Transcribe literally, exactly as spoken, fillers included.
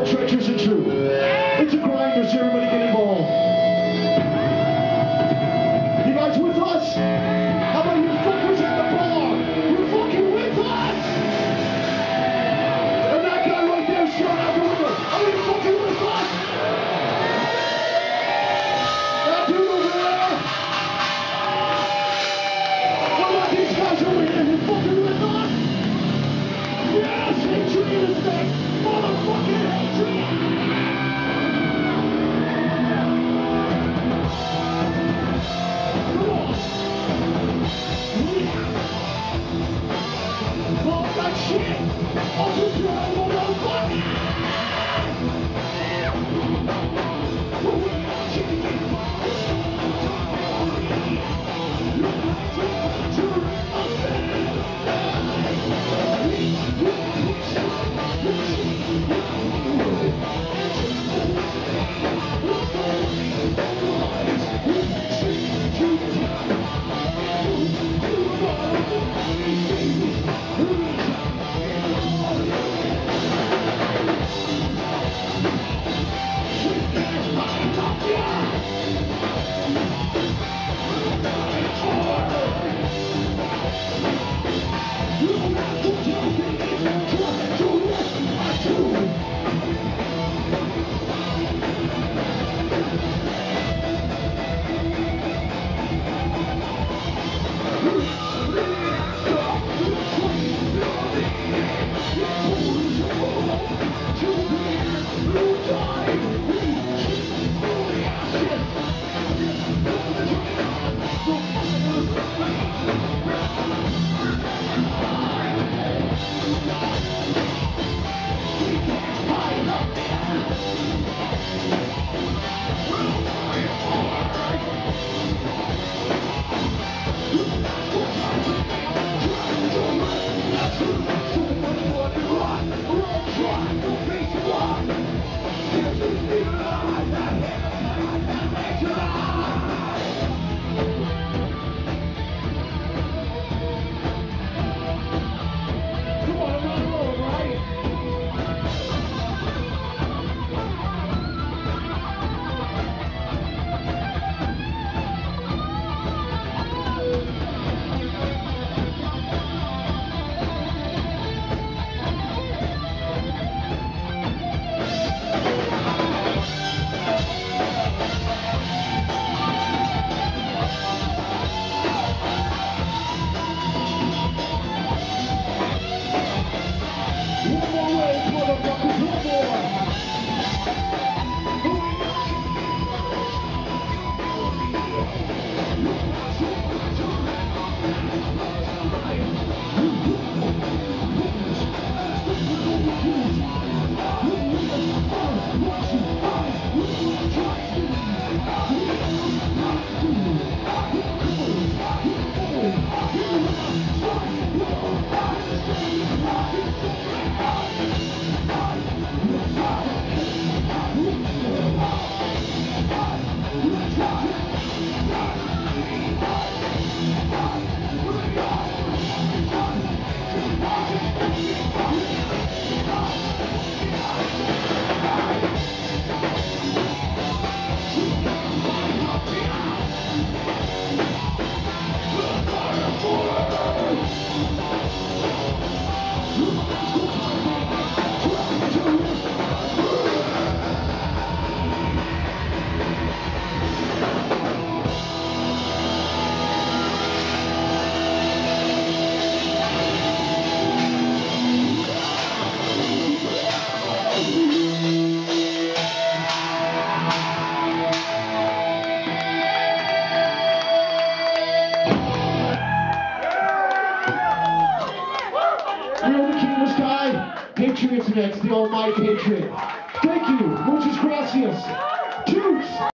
treacherous and true. It's a grinder, so everybody get involved. You guys with us? How about you fuckers at the bar? You're fucking with us! And that guy right there, shout out the window. Are you fucking with us? That dude over there? What about these guys over here? You fucking with us? Yes, hatred is next! Motherfucking hatred! Shit! Open your motherfucker! Patriots next, the almighty Patriot. Thank you. Muchas gracias. Toots.